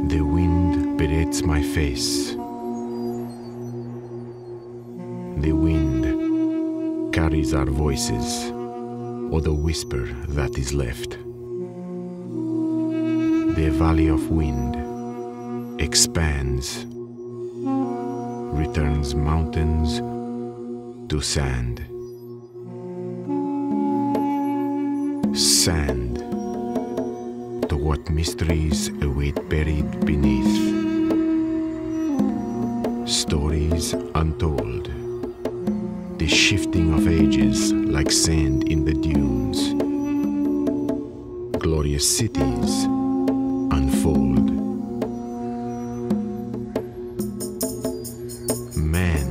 The wind berates my face. The wind carries our voices, or the whisper that is left. The valley of wind expands, returns mountains to sand. Sand to what mysteries await buried beneath. Stories untold, the shifting of ages like sand in the dunes. Glorious cities unfold. Man,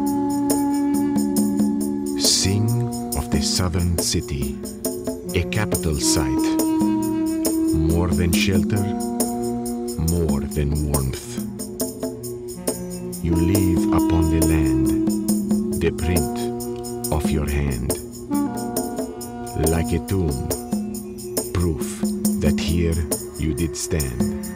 sing of the southern city, a capital site, more than shelter, more than warmth. You leave upon the land the print of your hand, like a tomb, proof that here you did stand.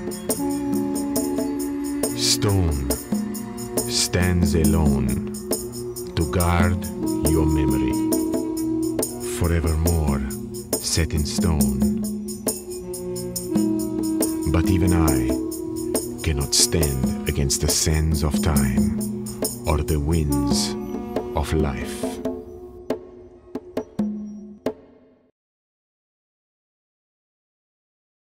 Stone stands alone to guard your memory, forevermore set in stone. But even I cannot stand against the sands of time or the winds of life.